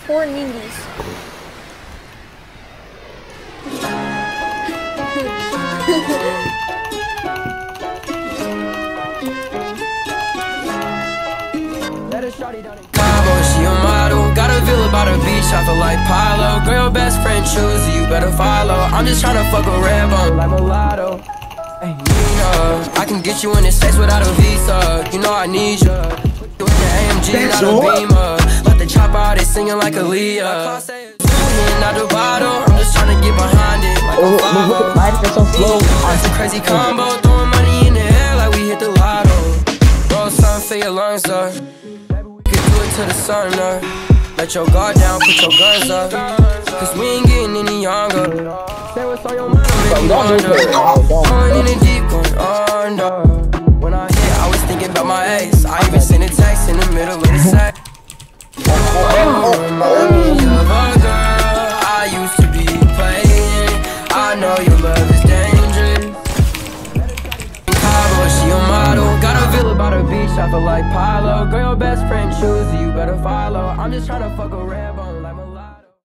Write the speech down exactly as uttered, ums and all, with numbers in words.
four nindies. She a model, got a villa by the beach, I feel like Pilo. Girl, your best friend choose you, better follow. I'm just tryna fuck a red bone like mulatto. Hey, Nina, I can get you in the States without a visa. You know I need you. You in the A M G, not a Beamer. Let the chop out, it's singing like Aaliyah. Not the bottle, I'm just tryna get behind it like a five-oh. It's a crazy combo, throwing money in the air like we hit the lotto. Roll something for your lungs up. To the sun up. Let your guard down, put your guns up. Cause we ain't getting any younger. Say what's on your mind, baby, wonder. Going in the deep, going under. When I hit, I was thinking about my ex. I even sent a text in the middle of the set. Oh, remind me of a girl I used to be playing. I know your love is dangerous. She a model, got a villa by the beach, I feel like Pilo. Girl, your best friend choose you, better follow. I'm just tryna fuck a red bone.